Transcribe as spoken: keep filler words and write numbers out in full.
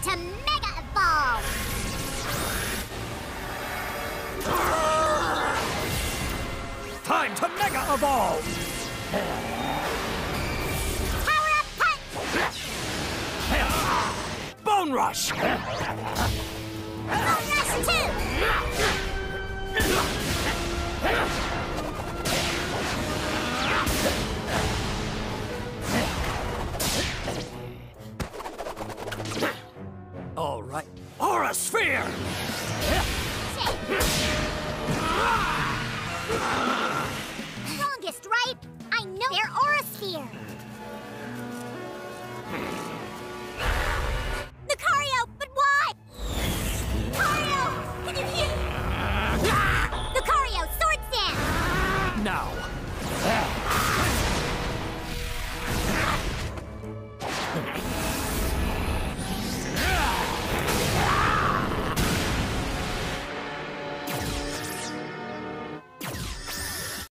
to Mega Evolve! Time to Mega Evolve! Power Up Punch! Bone Rush! Bone Rush two! All right. Aura Sphere! Strongest, right? I know their Aura Sphere.